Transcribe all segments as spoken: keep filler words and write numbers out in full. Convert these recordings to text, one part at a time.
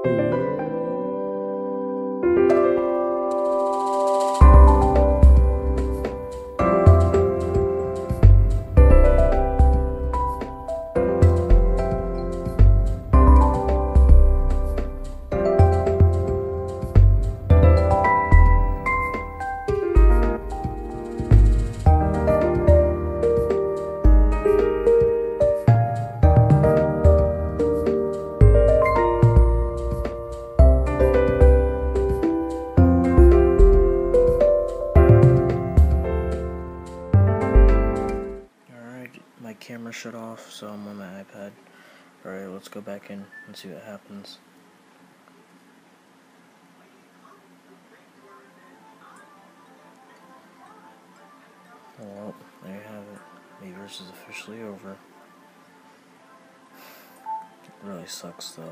My camera shut off, so I'm on my iPad. Alright, let's go back in and see what happens. Well, there you have it. Miiverse is officially over. It really sucks, though.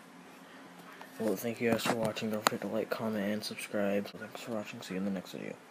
Well, thank you guys for watching. Don't forget to like, comment, and subscribe. Thanks for watching. See you in the next video.